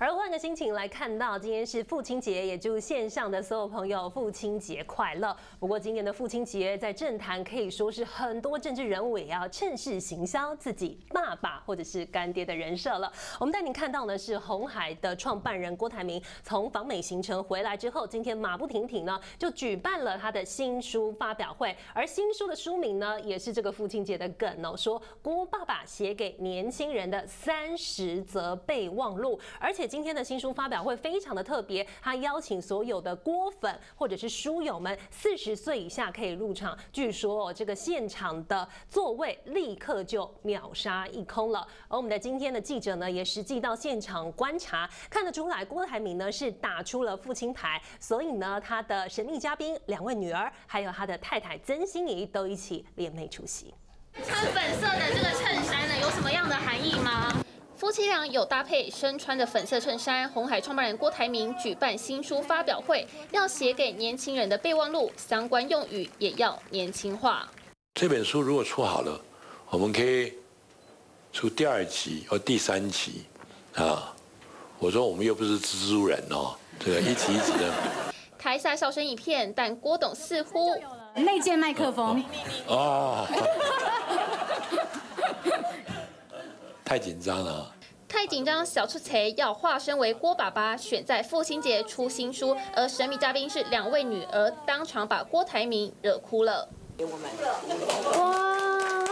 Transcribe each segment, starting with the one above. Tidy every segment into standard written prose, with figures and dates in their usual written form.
而换个心情来看到，今天是父亲节，也祝线上的所有朋友父亲节快乐。不过今年的父亲节，在政坛可以说是很多政治人物也要趁势行销自己爸爸或者是干爹的人设了。我们带您看到的是鸿海的创办人郭台铭从访美行程回来之后，今天马不停蹄呢就举办了他的新书发表会，而新书的书名呢也是这个父亲节的梗哦，说郭爸爸写给年轻人的30则备忘录，而且今天的新书发表会非常的特别，他邀请所有的郭粉或者是书友们40岁以下可以入场，据说这个现场的座位立刻就秒杀一空了。而我们的今天的记者呢，也实际到现场观察，看得出来郭台铭呢是打出了父亲牌，所以呢他的神秘嘉宾2位女儿，还有他的太太曾心怡都一起联袂出席。 穿粉色的这个衬衫呢，有什么样的含义吗？夫妻俩有搭配身穿的粉色衬衫，鸿海创办人郭台铭举办新书发表会，要写给年轻人的备忘录，相关用语也要年轻化。 这本书如果出好了，我们可以出第2期或第3期啊。我说我们又不是蜘蛛人哦，这个一集一集的。 台下笑声一片，但郭董似乎内建麦克风哦。太紧张了， 太紧张，小出彩要化身为郭爸爸，选在父亲节出新书，而神秘嘉宾是2位女儿，当场把郭台铭惹哭了。 哇！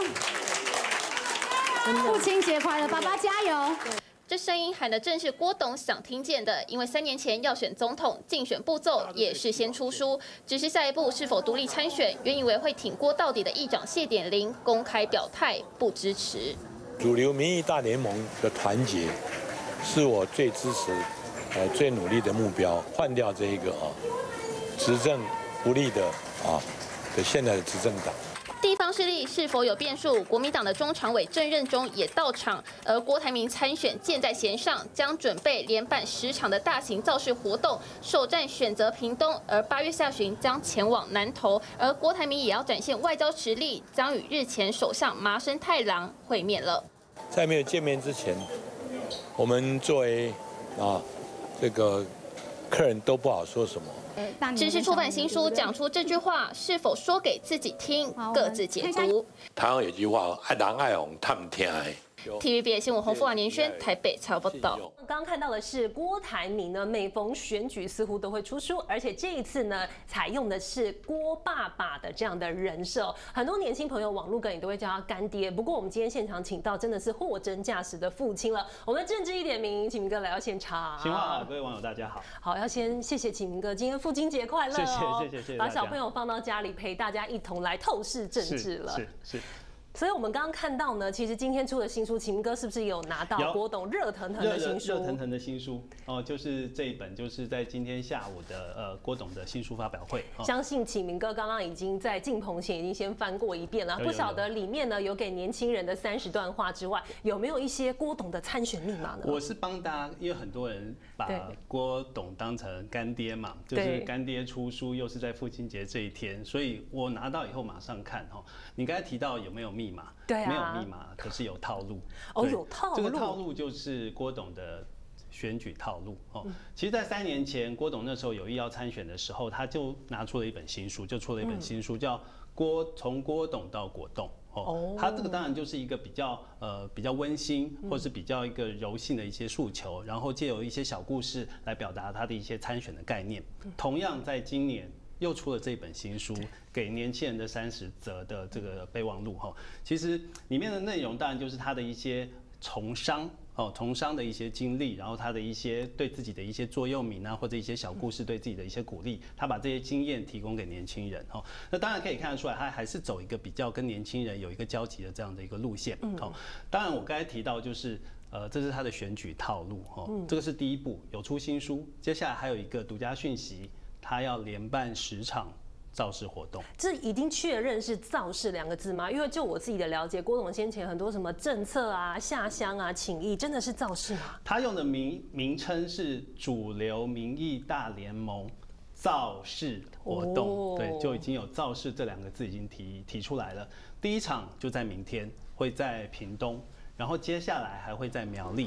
父亲节快乐，爸爸加油！ 这声音喊的正是郭董想听见的，因为3年前要选总统，竞选步骤也是先出书，只是下一步是否独立参选，原以为会挺郭到底的议长谢点玲公开表态不支持。 主流民意大联盟的团结是我最支持、最努力的目标。换掉这一个执政不力的现在的执政党。 地方势力是否有变数？国民党的中常委郑任中也到场，而郭台铭参选箭在弦上，将准备连办10场的大型造势活动，首站选择屏东，而8月下旬将前往南投。而郭台铭也要展现外交实力，将与日前首相麻生太郎会面了。 在没有见面之前，我们作为这个客人都不好说什么。 只是出版新书讲出这句话，是否说给自己听，各自解读。 台湾有句话，爱人爱红，他们天爱。 TVBS 新闻洪富华年轩台北采访报道。 刚刚看到的是郭台铭呢，每逢选举似乎都会出书，而且这一次呢，采用的是郭爸爸的这样的人设。很多年轻朋友网络梗也都会叫他干爹。不过我们今天现场请到真的是货真价实的父亲了。我们的政治一点名，启明哥来到现场。 新话好，各位网友大家好。 好，要先谢谢启明哥，今天父亲节快乐哦！ 谢谢把小朋友放到家里陪大家一同来透视政治了。 是。 所以，我们刚刚看到呢，其实今天出的新书，启明哥是不是有拿到郭董热腾腾的新书？ 热腾腾的新书哦，就是这一本，就是在今天下午的郭董的新书发表会。 相信启明哥刚刚已经在进棚前已经先翻过一遍了，不晓得里面呢有给年轻人的30段话之外，有没有一些郭董的参选密码呢？ 我是帮大家，因为很多人把郭董当成干爹嘛，就是干爹出书，又是在父亲节这一天，所以我拿到以后马上看哈。你刚才提到有没有密码？ 对啊， 没有密码，可是有套路。 哦，有套路。 这个套路就是郭董的选举套路哦。其实，在3年前，郭董那时候有意要参选的时候，他就拿出了一本新书，叫从郭董到果冻。哦，他这个当然就是一个比较温馨，或是比较一个柔性的一些诉求，然后借由一些小故事来表达他的一些参选的概念。同样，在今年又出了这本新书，给年轻人的30则的这个备忘录哈。其实里面的内容当然就是他的一些从商的一些经历，然后他的一些对自己的一些座右铭啊，或者一些小故事对自己的一些鼓励，他把这些经验提供给年轻人哈。那当然可以看得出来，他还是走一个比较跟年轻人有一个交集的这样的一个路线。当然我刚才提到就是这是他的选举套路这个是第一步，有出新书，接下来还有一个独家讯息。他要连办10场造势活动， 这已经确认是造势2个字吗？因为就我自己的了解，郭董先前很多什么政策啊、下乡啊、请益，真的是造势吗？ 他用的名称是主流民意大联盟造势活动，对，就已经有造势这2个字已经提出来了。第1场就在明天，会在屏东，然后接下来还会在苗栗。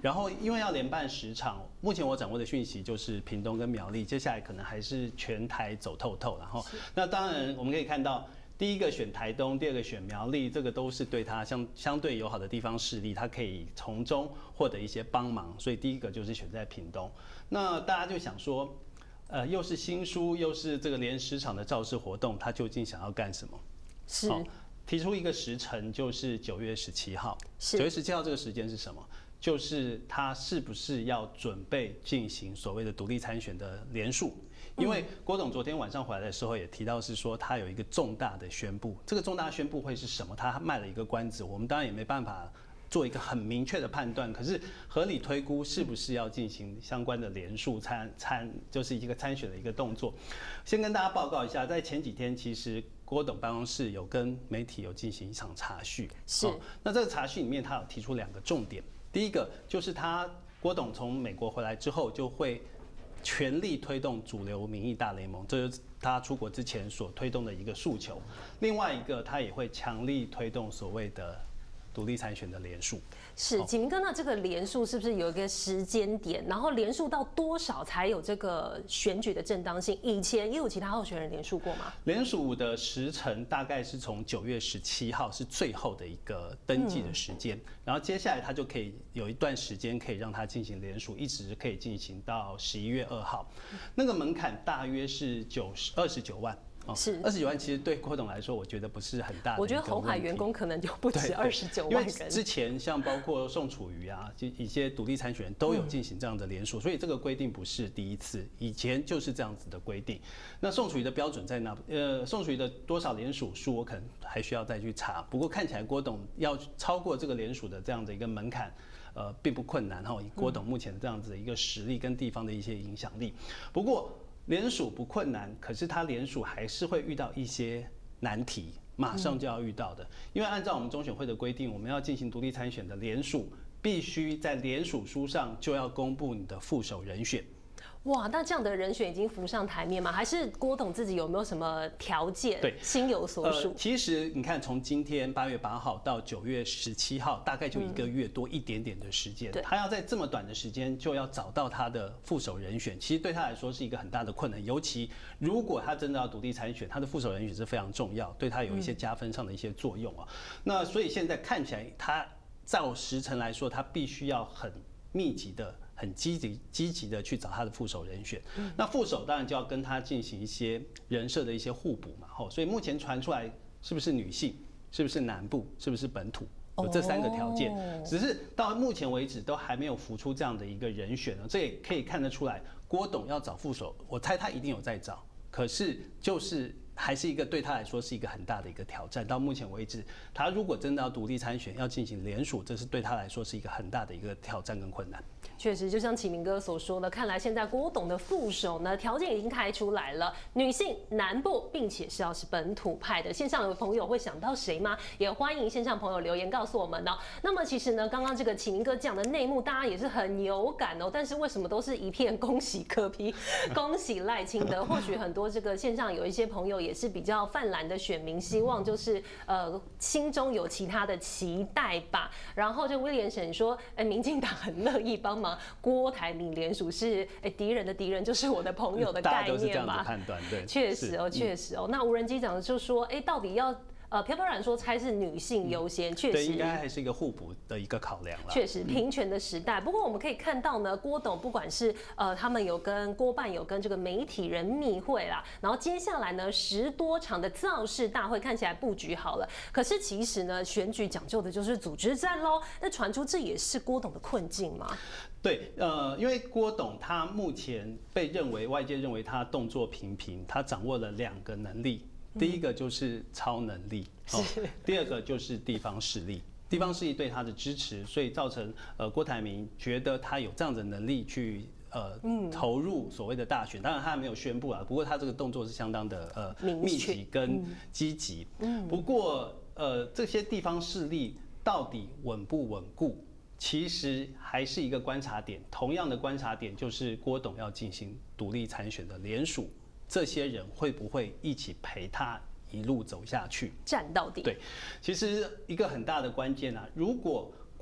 然后因为要连办10场，目前我掌握的讯息就是屏东跟苗栗，接下来可能还是全台走透透。然后，那当然我们可以看到。第一个选台东，第二个选苗栗，这个都是对他相对友好的地方势力，他可以从中获得一些帮忙，所以第一个就是选在屏东。那大家就想说，又是新书，又是这个连10场的造势活动，他究竟想要干什么？ 是。 提出一个时程，就是9月17号。9月17号这个时间是什么？就是他是不是要准备进行所谓的独立参选的联署？因为郭董昨天晚上回来的时候也提到，是说他有一个重大的宣布。这个重大宣布会是什么？他卖了一个关子，我们当然也没办法做一个很明确的判断。可是合理推估，是不是要进行相关的联署就是一个参选的一个动作？先跟大家报告一下，在前几天其实郭董办公室有跟媒体有进行一场查叙。 是。 那这个查叙里面，他有提出2个重点。第一个就是郭董从美国回来之后，就会全力推动主流民意大联盟，这就是他出国之前所推动的一个诉求。另外一个，他也会强力推动所谓的独立参选的联署。 是，启明哥，那这个联署是不是有一个时间点？然后联署到多少才有这个选举的正当性？以前也有其他候选人联署过吗？ 联署的时程大概是从9月17号是最后的一个登记的时间，然后接下来他就可以有一段时间可以让他进行联署，一直可以进行到11月2号。那个门槛大约是29万。 是 29万，其实对郭董来说，我觉得不是很大的。 我觉得鸿海员工可能就不止29万人。 因为之前像包括宋楚瑜啊，就一些独立参选人都有进行这样的联署，所以这个规定不是第一次，以前就是这样子的规定。那宋楚瑜的标准在哪？宋楚瑜的多少联署数，我可能还需要再去查。不过看起来郭董要超过这个联署的这样的一个门槛。并不困难哈，以郭董目前这样子的一个实力跟地方的一些影响力。不过联署不困难，可是他联署还是会遇到一些难题，马上就要遇到的。因为按照我们中选会的规定，我们要进行独立参选的联署，必须在联署书上就要公布你的副手人选。 哇，那这样的人选已经浮上台面吗？还是郭董自己有没有什么条件？ 对， 心有所属。 其实你看，从今天8月8号到9月17号，大概就1个月多一点点的时间。他要在这么短的时间就要找到他的副手人选，其实对他来说是一个很大的困难。尤其如果他真的要独立参选，他的副手人选是非常重要，对他有一些加分上的一些作用啊。那所以现在看起来，他照时程来说，他必须要很密集的。很积极的去找他的副手人选，那副手当然就要跟他进行一些人设的一些互补嘛，所以目前传出来是不是女性，是不是南部，是不是本土，有这3个条件，只是到目前为止都还没有浮出这样的一个人选呢，这也可以看得出来，郭董要找副手，我猜他一定有在找，可是就是还是一个对他来说是一个很大的一个挑战。到目前为止，他如果真的要独立参选，要进行联署，这是对他来说是一个很大的一个挑战跟困难。 确实，就像启明哥所说的，看来现在郭董的副手呢，条件已经开出来了，女性、南部，并且是要是本土派的。线上有朋友会想到谁吗？也欢迎线上朋友留言告诉我们哦。那么其实呢，刚刚这个启明哥讲的内幕，大家也是很有感哦。但是为什么都是一片恭喜柯 P， 恭喜赖清德？或许很多这个线上有一些朋友也是比较泛蓝的选民，希望就是心中有其他的期待吧。然后这威廉沈说，民进党很乐意帮忙郭台铭联署，是敌人的敌人就是我的朋友的概念吧？大家都是这样子判断，对， 确实哦，确实哦。那无人机长就说，到底要飘飘然说猜是女性优先，确实对，应该还是一个互补的一个考量了。 确实，平权的时代。不过我们可以看到呢，郭董不管是他们有跟郭办有跟这个媒体人密会啦，然后接下来呢10多场的造势大会看起来布局好了，可是其实呢选举讲究的就是组织战喽。那传出这也是郭董的困境吗？ 对，因为郭董他目前被外界认为他动作频频，他掌握了2个能力。第一个就是超能力，第二个就是地方势力。地方势力对他的支持，所以造成郭台铭觉得他有这样的能力去投入所谓的大选。当然他还没有宣布啊，不过他这个动作是相当的密集跟积极。不过这些地方势力到底稳不稳固，其实还是一个观察点。同样的观察点就是郭董要进行独立参选的联署。这些人会不会一起陪他一路走下去， 站到底？ 对，其实一个很大的关键啊，如果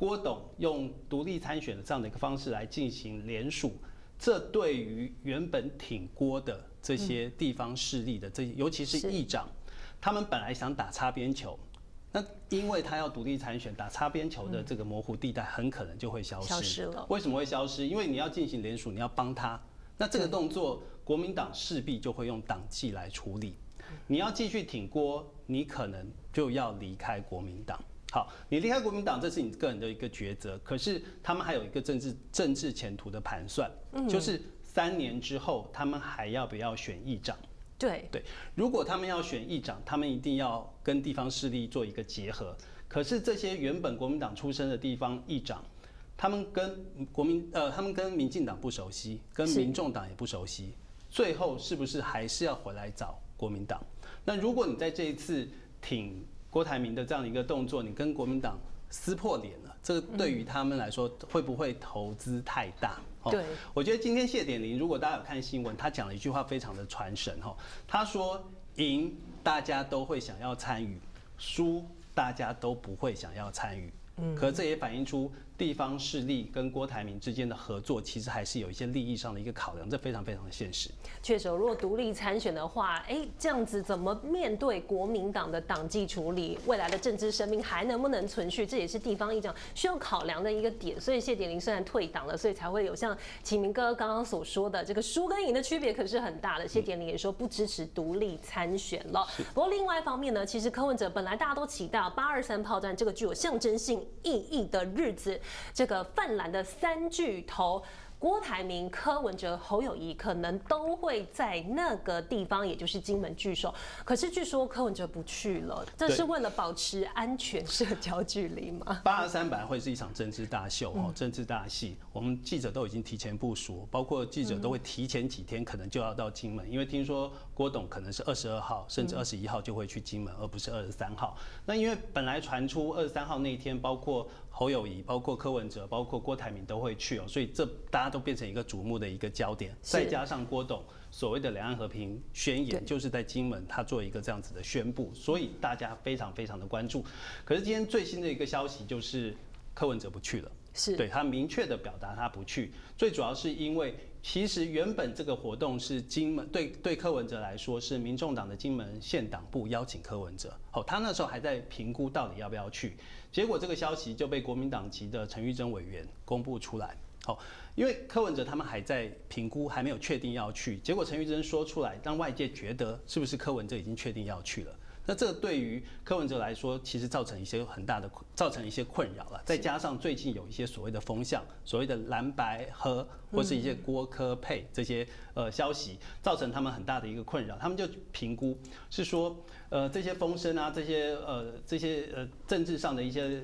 郭董用独立参选的这样的一个方式来进行联署，这对于原本挺郭的这些地方势力的尤其是议长，他们本来想打擦边球，那因为他要独立参选，打擦边球的这个模糊地带很可能就会消失了。为什么会消失？因为你要进行联署，你要帮他，那这个动作国民党势必就会用党纪来处理。你要继续挺郭，你可能就要离开国民党。好，你离开国民党，这是你个人的一个抉择。可是他们还有一个政治前途的盘算，就是3年之后，他们还要不要选议长？对，如果他们要选议长，他们一定要跟地方势力做一个结合。可是这些原本国民党出身的地方议长，他们跟民进党不熟悉，跟民众党也不熟悉，最后是不是还是要回来找国民党？那如果你在这一次挺郭台铭的这样的一个动作，你跟国民党撕破脸了，这个对于他们来说会不会投资太大？对，我觉得今天谢点玲，如果大家有看新闻，他讲了一句话非常的传神哈，他说赢大家都会想要参与，输大家都不会想要参与。可这也反映出地方势力跟郭台铭之间的合作，其实还是有一些利益上的一个考量，这非常非常的现实。 确实，如果独立参选的话，这样子怎么面对国民党的党纪处理，未来的政治生命还能不能存续，这也是地方议长需要考量的一个点。所以谢点玲虽然退党了，所以才会有像启明哥刚刚所说的，这个输跟赢的区别可是很大的。谢点玲也说不支持独立参选了。不过另外一方面呢，其实柯文哲本来大家都期待823炮战这个具有象征性意义的日子，这个泛蓝的3巨头郭台铭、柯文哲、侯友宜可能都会在那个地方，也就是金门聚首。可是据说柯文哲不去了，这是为了保持安全社交距离吗 ？823本来会是一场政治大秀政治大戏，我们记者都已经提前部署，包括记者都会提前几天可能就要到金门，因为听说郭董可能是22号甚至21号就会去金门，而不是23号。那因为本来传出23号那一天，包括侯友宜、包括柯文哲、包括郭台铭都会去所以这大家都变成一个瞩目的一个焦点。再加上郭董所谓的两岸和平宣言，就是在金门他做一个这样子的宣布，所以大家非常非常的关注。可是今天最新的一个消息就是柯文哲不去了，对他明确的表达他不去，最主要是因为其实原本这个活动是金门对柯文哲来说是民众党的金门县党部邀请柯文哲，他那时候还在评估到底要不要去，结果这个消息就被国民党籍的陈玉珍委员公布出来。因为柯文哲他们还在评估，还没有确定要去，结果陈玉珍说出来，让外界觉得是不是柯文哲已经确定要去了？那这对于柯文哲来说，其实造成一些困扰了。再加上最近有一些所谓的风向，所谓的蓝白合或是一些郭柯配这些消息，造成他们很大的一个困扰。他们就评估是说，这些风声啊，这些政治上的一些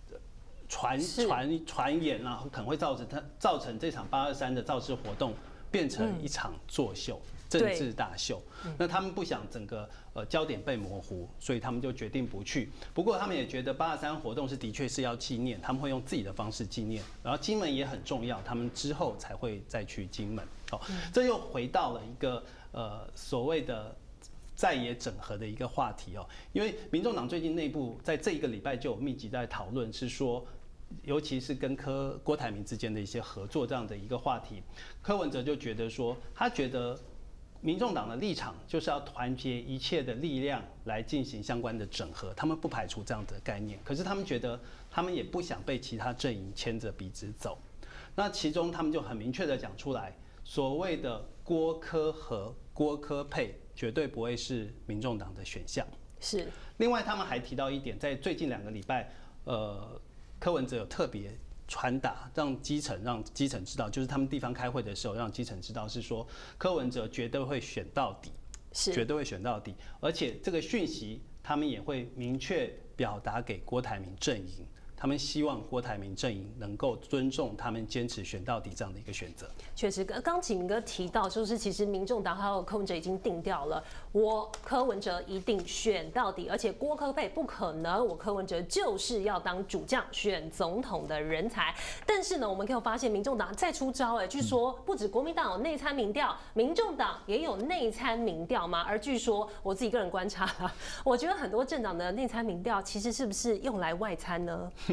传言啊，可能会造成这场823的造势活动变成一场作秀。政治大秀，那他们不想整个焦点被模糊，所以他们就决定不去。不过他们也觉得823活动的确是要纪念，他们会用自己的方式纪念。然后金门也很重要，他们之后才会再去金门。这又回到了一个所谓的在野整合的一个话题因为民众党最近内部在这一个礼拜就有密集在讨论，是说。尤其是跟郭台铭之间的一些合作这样的一个话题，柯文哲就觉得说，他觉得民众党的立场就是要团结一切的力量来进行相关的整合，他们不排除这样的概念，可是他们觉得他们也不想被其他阵营牵着鼻子走。那其中他们就很明确的讲出来，所谓的郭柯和郭柯配绝对不会是民众党的选项。是。另外他们还提到一点，在最近2个礼拜，柯文哲有特别传达，让基层知道，就是他们地方开会的时候，让基层知道是说，柯文哲绝对会选到底，绝对会选到底，而且这个讯息他们也会明确表达给郭台铭阵营。他们希望郭台铭阵营能够尊重他们坚持选到底这样的一个选择。 确实，刚启明哥提到，就是其实民众党还有柯文哲已经定调了，我柯文哲一定选到底，而且郭柯配不可能，我柯文哲就是要当主将选总统的人才。但是呢，我们可以发现民众党再出招，据说不止国民党有内参民调，民众党也有内参民调嘛。而据说我自己个人观察啦，我觉得很多政党的内参民调其实是不是用来外参呢？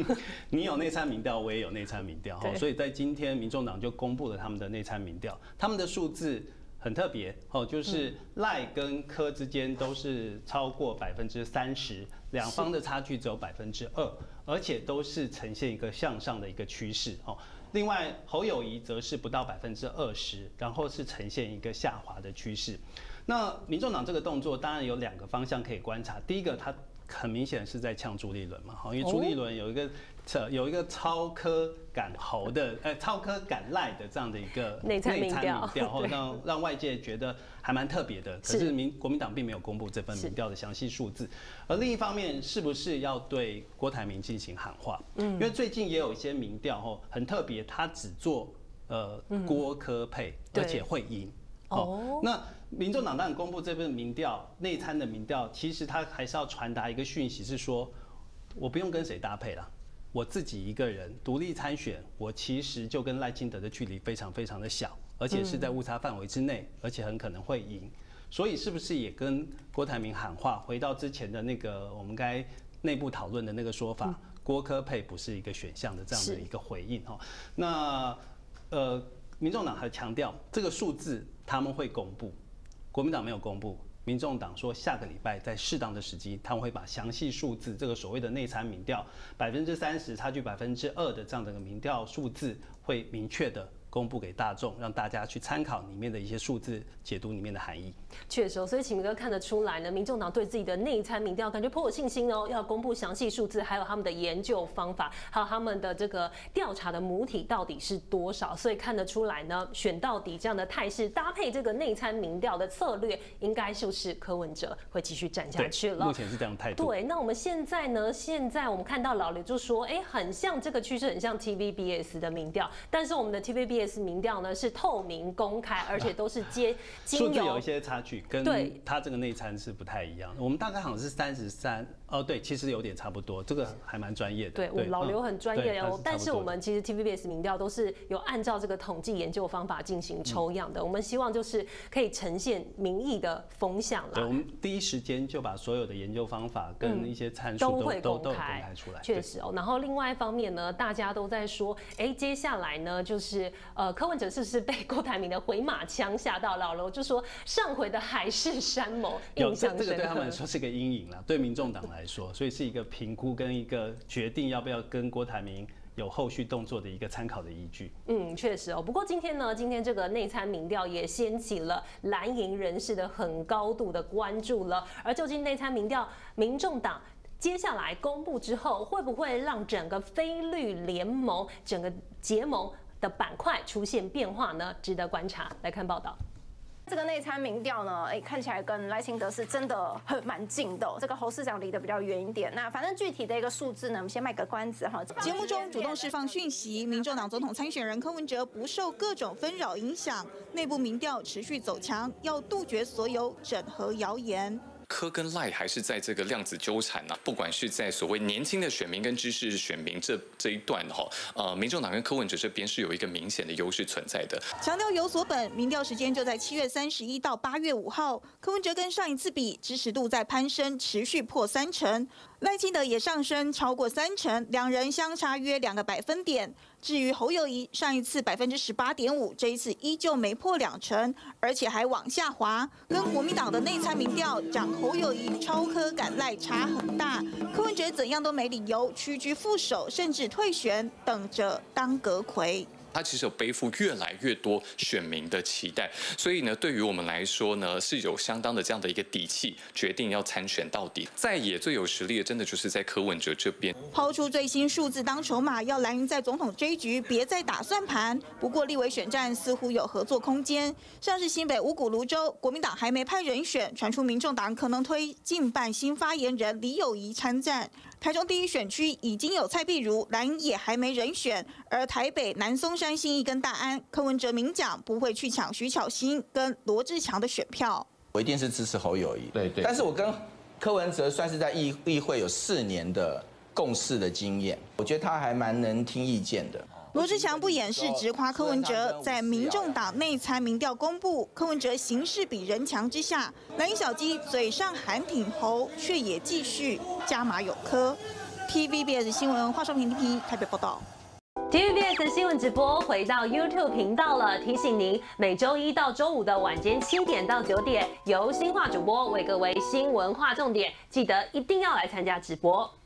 你有内参民调，我也有内参民调，所以在今天民众党就公布了他们的内参民调，他们的数字很特别就是赖跟柯之间都是超过30%，两方的差距只有2%，而且都是呈现一个向上的一个趋势另外侯友宜则是不到20%，然后是呈现一个下滑的趋势。那民众党这个动作当然有2个方向可以观察，第一个它很明显是在呛朱立伦嘛，因为朱立伦有一个超柯赶侯的超柯赶赖的这样的一个内参民调， 让外界觉得还蛮特别的。可是国民党并没有公布这份民调的详细数字。而另一方面，是不是要对郭台铭进行喊话？因为最近也有一些民调很特别，他只做郭柯配，而且会赢。那民众党当然公布这份民调，内参的民调，其实他还是要传达一个讯息，是说我不用跟谁搭配了，我自己一个人独立参选，我其实就跟赖清德的距离非常非常的小，而且是在误差范围之内，而且很可能会赢。所以是不是也跟郭台铭喊话，回到之前的那个我们该内部讨论的那个说法，郭柯配不是一个选项的这样的一个回应那民众党还强调这个数字他们会公布，国民党没有公布。民众党说下个礼拜在适当的时机，他们会把详细数字，这个所谓的内参民调30%差距2%的这样的一个民调数字，会明确的公布给大众，让大家去参考里面的一些数字，解读里面的含义。 确实所以启明哥看得出来呢，民众党对自己的内参民调感觉颇有信心要公布详细数字，还有他们的研究方法，还有他们的这个调查的母体到底是多少，所以看得出来呢，选到底这样的态势，搭配这个内参民调的策略，应该就是柯文哲会继续站下去了。 目前是这样态度。 对，那我们现在呢？现在我们看到老刘就说，很像这个趋势，很像 TVBS 的民调，但是我们的 TVBS 民调呢是透明公开，而且都是数字有一些差距，跟他这个内参是不太一样的。我们大概好像是33，对，其实有点差不多，这个还蛮专业的。 对，我们老刘很专业但是我们其实 TVBS 民调都是有按照这个统计研究方法进行抽样的。我们希望就是可以呈现民意的风向啦。 对，我们第一时间就把所有的研究方法跟一些参数都公开出来。 确实然后另外一方面呢，大家都在说，接下来呢就是柯文哲是不是被郭台铭的回马枪吓到？老刘就说上回的海誓山盟，印象深刻。 这个对他们来说是个阴影啦，对民众党来说，所以是一个评估跟一个决定要不要跟郭台铭有后续动作的一个参考的依据。 确实不过今天这个内参民调也掀起了蓝营人士的很高度的关注了。而究竟内参民调，民众党接下来公布之后，会不会让整个非绿联盟、整个结盟的板块出现变化呢？值得观察。来看报道。 这个内参民调呢，看起来跟赖清德是真的蛮近的这个侯市长离得比较远一点。那反正具体的一个数字呢，我们先卖个关子哈。 节目中主动释放讯息，民众党总统参选人柯文哲不受各种纷扰影响，内部民调持续走强，要杜绝所有整合谣言。 柯跟赖还是在这个量子纠缠不管是在所谓年轻的选民跟知识选民这一段民众党跟柯文哲这边是有一个明显的优势存在的。 强调有所本，民调时间就在7月31到8月5号，柯文哲跟上一次比，支持度在攀升，持续破3成，赖清德也上升超过3成，两人相差约2个百分点。至于侯友宜，上一次18.5%，这一次依旧没破2成，而且还往下滑，跟国民党的内参民调讲侯友宜超柯赶赖差很大。柯文哲怎样都没理由屈居副手，甚至退选，等着当阁揆。 他其实有背负越来越多选民的期待，所以呢，对于我们来说呢，是有相当的这样的一个底气，决定要参选到底。在野最有实力的，真的就是在柯文哲这边。 抛出最新数字当筹码，要蓝营在总统这一局别再打算盘。不过立委选战似乎有合作空间，像是新北五股芦洲，国民党还没派人选，传出民众党可能推近办新发言人李友仪参战。台中第一选区已经有蔡壁如，蓝营也还没人选，而台北南松山信义跟大安，柯文哲明讲不会去抢徐巧芯跟罗志强的选票。 我一定是支持侯友宜，对。但是我跟柯文哲算是在议会有4年的共事的经验，我觉得他还蛮能听意见的。 罗志强不掩饰，直夸柯文哲在民众党内参民调公布，柯文哲形势比人强之下，蓝营小鸡嘴上喊挺侯，却也继续加码有柯。 TVBS 新闻华少平 TP 台北报道。 TVBS 新闻直播回到 YouTube 频道了，提醒您每周一到周五的晚间7点到9点，由新化主播为各位新闻划重点，记得一定要来参加直播。